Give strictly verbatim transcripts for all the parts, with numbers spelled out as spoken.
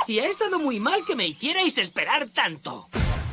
Y ha estado muy mal que me hicierais esperar tanto.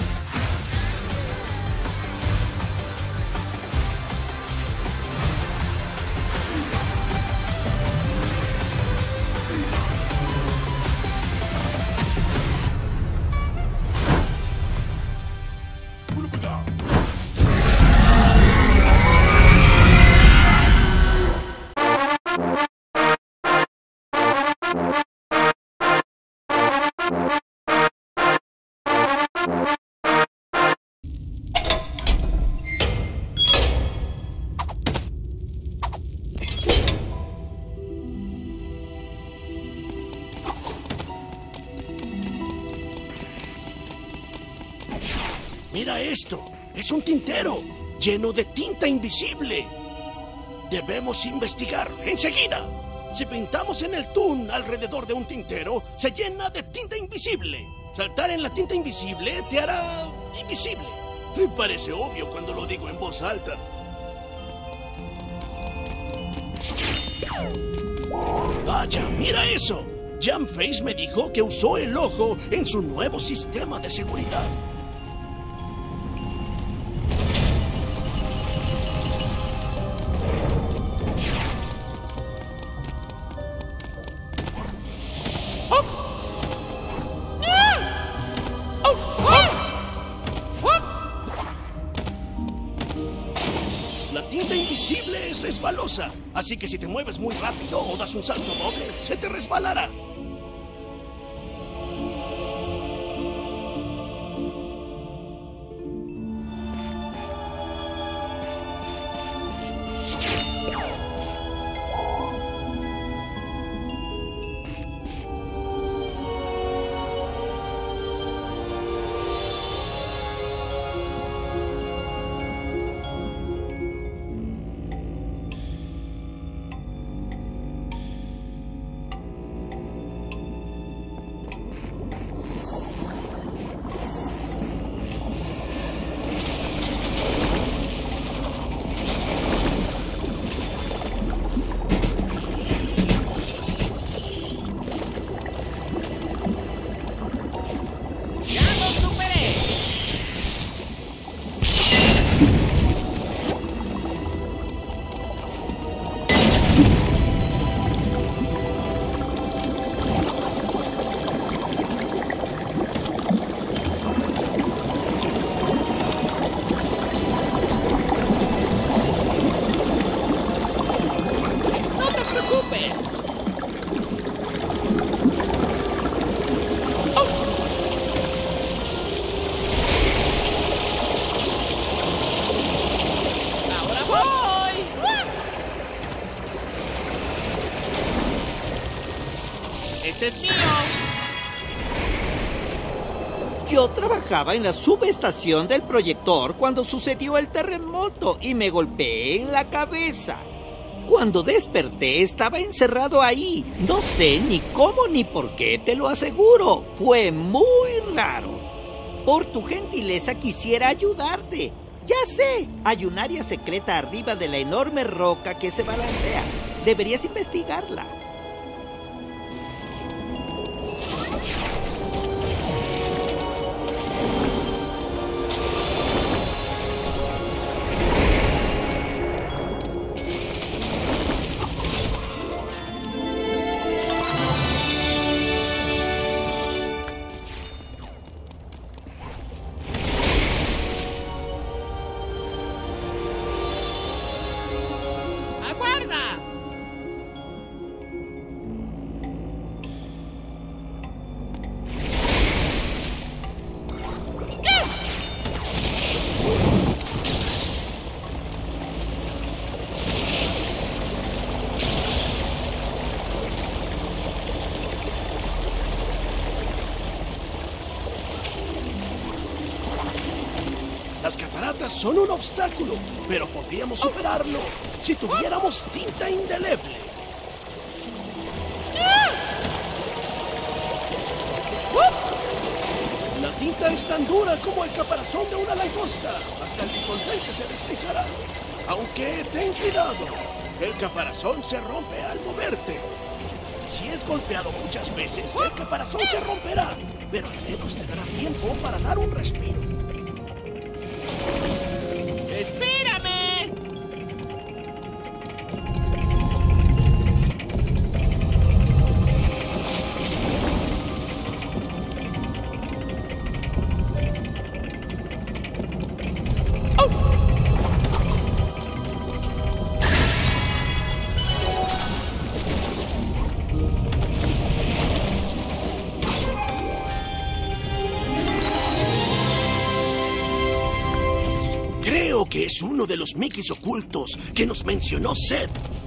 Mira esto, es un tintero lleno de tinta invisible. Debemos investigar enseguida. Si pintamos en el tun alrededor de un tintero, se llena de tinta invisible. Saltar en la tinta invisible te hará invisible. Me parece obvio cuando lo digo en voz alta. Vaya, mira eso. Jamface me dijo que usó el ojo en su nuevo sistema de seguridad. La tinta invisible es resbalosa, así que si te mueves muy rápido o das un salto doble, se te resbalará. ¡Este es mío! Yo trabajaba en la subestación del proyector cuando sucedió el terremoto y me golpeé en la cabeza. Cuando desperté estaba encerrado ahí. No sé ni cómo ni por qué, te lo aseguro. Fue muy raro. Por tu gentileza quisiera ayudarte. Ya sé, hay un área secreta arriba de la enorme roca que se balancea. Deberías investigarla. ¡Aguarda! Las cataratas son un obstáculo, pero podríamos superarlo si tuviéramos tinta indeleble. La tinta es tan dura como el caparazón de una langosta. Hasta el disolvente se deslizará. Aunque ten cuidado, el caparazón se rompe al moverte. Si es golpeado muchas veces, el caparazón se romperá. Pero al menos te dará tiempo para dar un respiro. ¡Espérame! Creo que es uno de los Mickeys ocultos que nos mencionó Seth.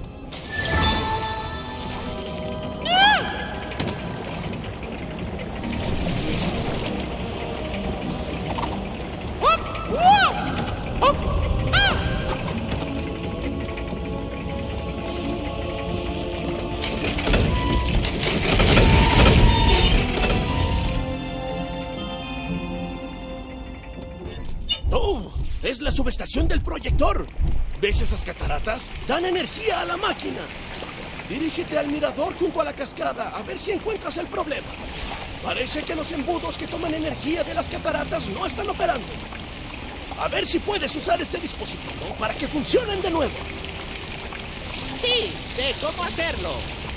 ¡Oh! ¡Es la subestación del proyector! ¿Ves esas cataratas? Dan energía a la máquina. Dirígete al mirador junto a la cascada a ver si encuentras el problema. Parece que los embudos que toman energía de las cataratas no están operando. A ver si puedes usar este dispositivo para que funcionen de nuevo. Sí, sé cómo hacerlo.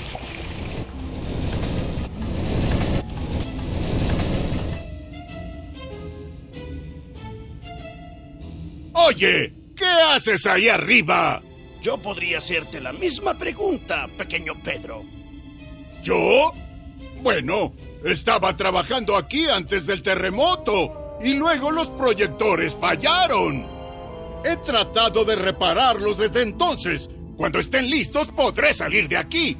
Oye, ¿qué haces ahí arriba? Yo podría hacerte la misma pregunta, pequeño Pedro. ¿Yo? Bueno, estaba trabajando aquí antes del terremoto y luego los proyectores fallaron. He tratado de repararlos desde entonces. Cuando estén listos podré salir de aquí.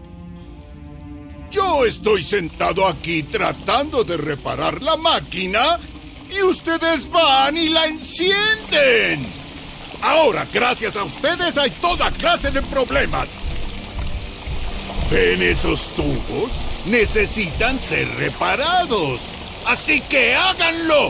Yo estoy sentado aquí tratando de reparar la máquina y ustedes van y la encienden. Ahora, gracias a ustedes, hay toda clase de problemas. ¿Ven esos tubos? Necesitan ser reparados. ¡Así que háganlo!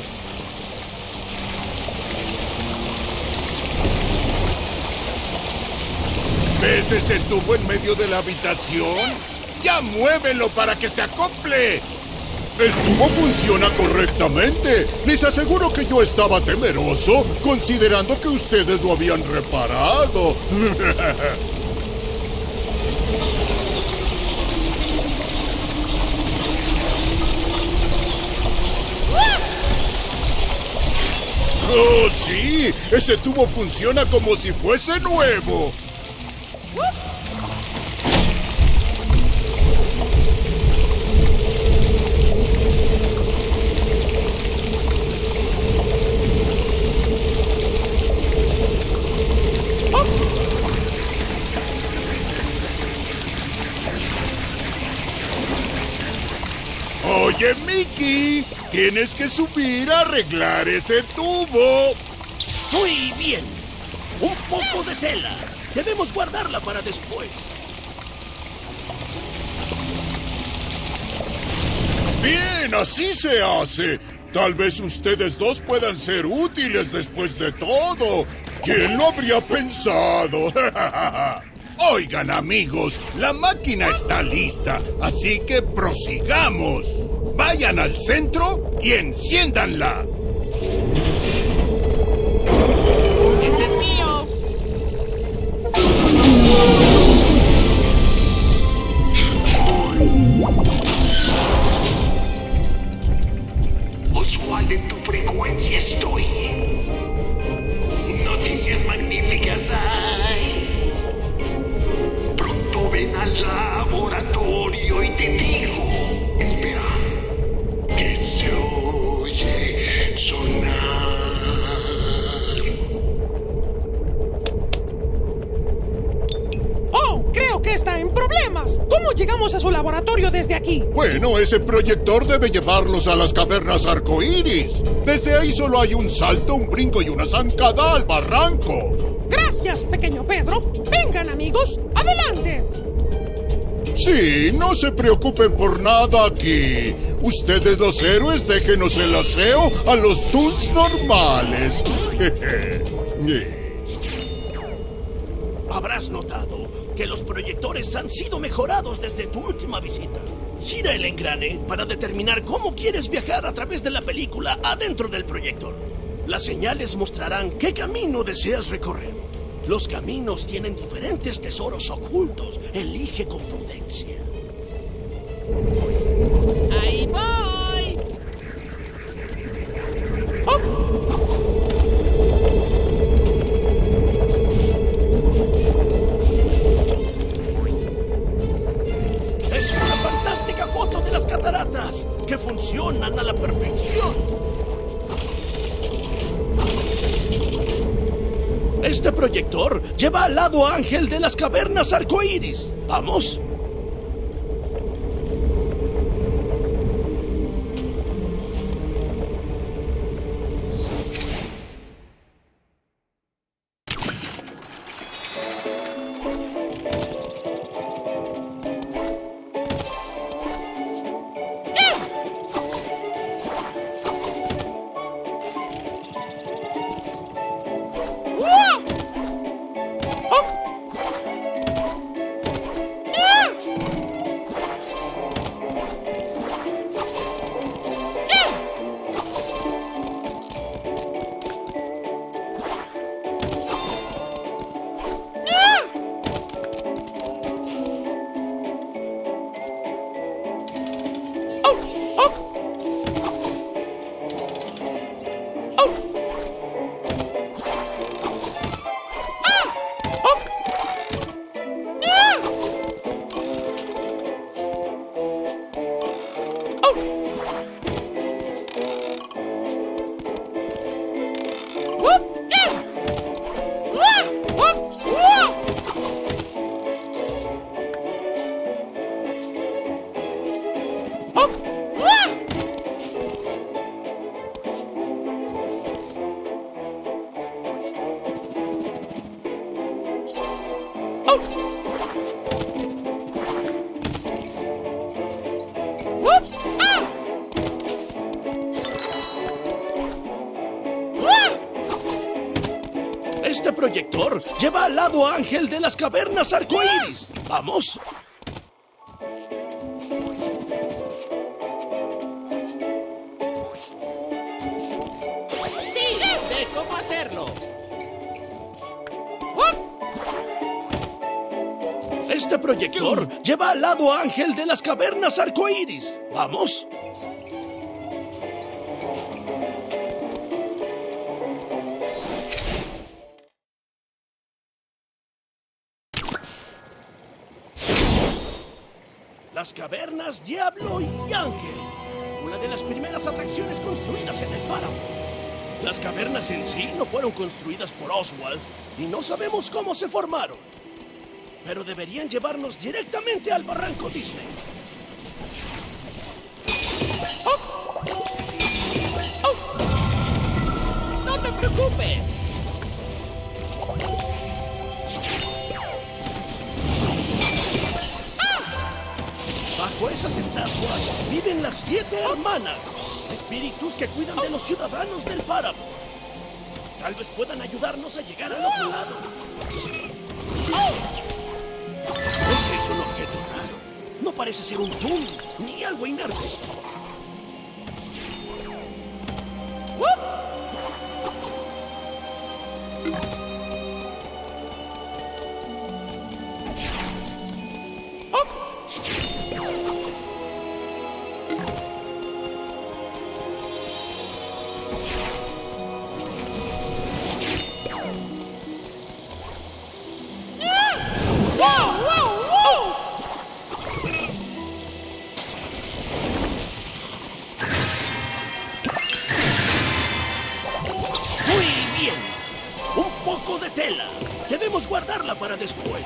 ¿Ves ese tubo en medio de la habitación? ¡Ya muévelo para que se acople! El tubo funciona correctamente. Les aseguro que yo estaba temeroso, considerando que ustedes lo habían reparado. ¡Oh, sí! Ese tubo funciona como si fuese nuevo. Oye, Mickey, tienes que subir a arreglar ese tubo. Muy bien. Un poco de tela. Debemos guardarla para después. Bien, así se hace. Tal vez ustedes dos puedan ser útiles después de todo. ¿Quién lo habría pensado? Oigan, amigos, la máquina está lista, así que prosigamos. Vayan al centro y enciéndanla. ¡Este es mío! Oswald, en tu frecuencia estoy. Noticias magníficas hay. Pronto ven al laboratorio y te digo, espera, que se oye sonar. ¡Oh! Creo que está en problemas. ¿Cómo llegamos a su laboratorio desde aquí? Bueno, ese proyector debe llevarlos a las cavernas arcoíris. Desde ahí solo hay un salto, un brinco y una zancada al barranco. Gracias, pequeño Pedro. Vengan, amigos. ¡Adelante! Sí, no se preocupen por nada aquí. Ustedes los héroes déjenos el aseo a los Toons normales. Habrás notado que los proyectores han sido mejorados desde tu última visita. Gira el engrane para determinar cómo quieres viajar a través de la película adentro del proyector. Las señales mostrarán qué camino deseas recorrer. Los caminos tienen diferentes tesoros ocultos. Elige con prudencia. ¡Ahí voy! Es una fantástica foto de las cataratas que funcionan a la perfección. Este proyector lleva al lado ángel de las cavernas arcoíris. ¿Vamos? Este proyector lleva al lado ángel de las cavernas arcoíris. ¿Vamos? Sí, sé cómo hacerlo. Este proyector lleva al lado ángel de las cavernas arcoíris. ¿Vamos? Las cavernas Diablo y Ángel, una de las primeras atracciones construidas en el páramo. Las cavernas en sí no fueron construidas por Oswald y no sabemos cómo se formaron, pero deberían llevarnos directamente al barranco Disney. ¡No te preocupes! Bajo esas estatuas viven las siete hermanas, espíritus que cuidan de los ciudadanos del páramo. Tal vez puedan ayudarnos a llegar al otro lado. Ese es un objeto raro. No parece ser un Toon ni algo inerte. Debemos guardarla para después.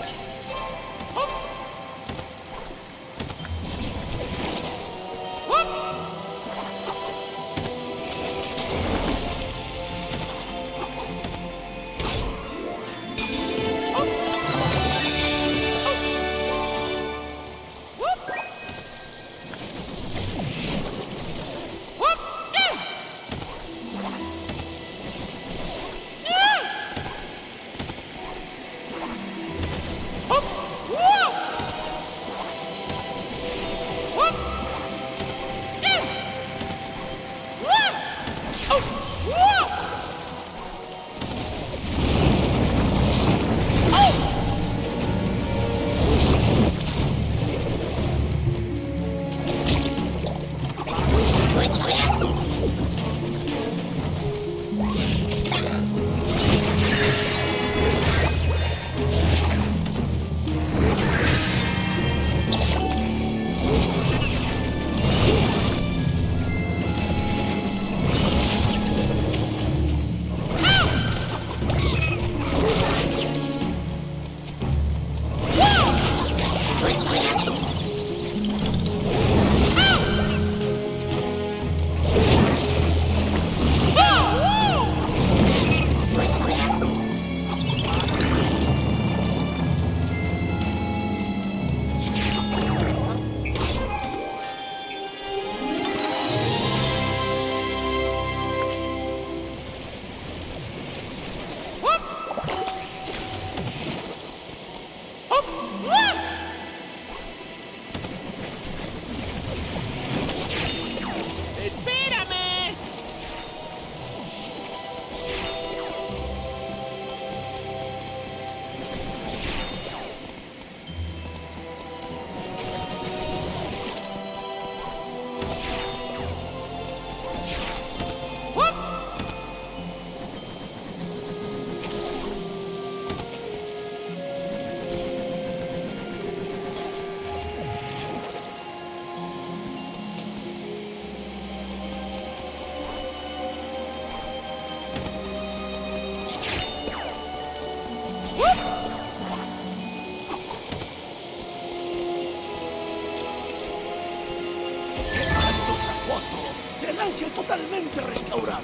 ¡Alto zapoto! ¡Del ángel totalmente restaurado!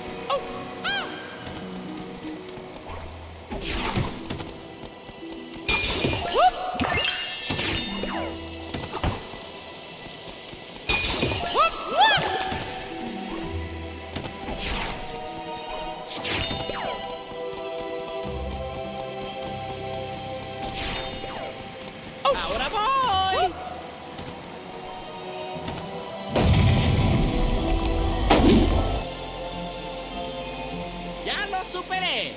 ¡Ahora voy! ¡Ya lo superé!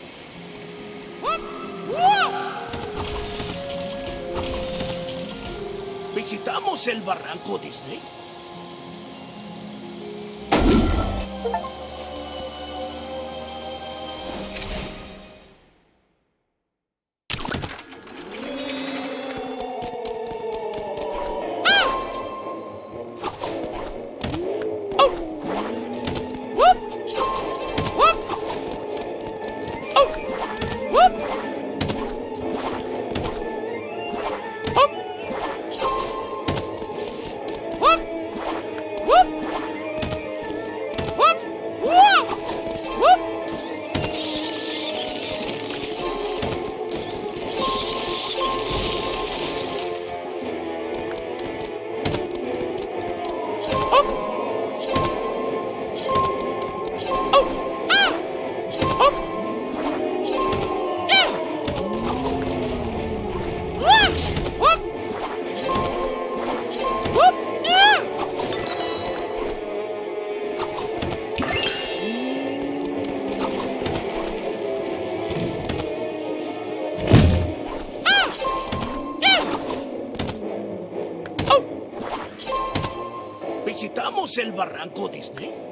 ¿Visitamos el barranco Disney? ¿Visitamos el barranco Disney?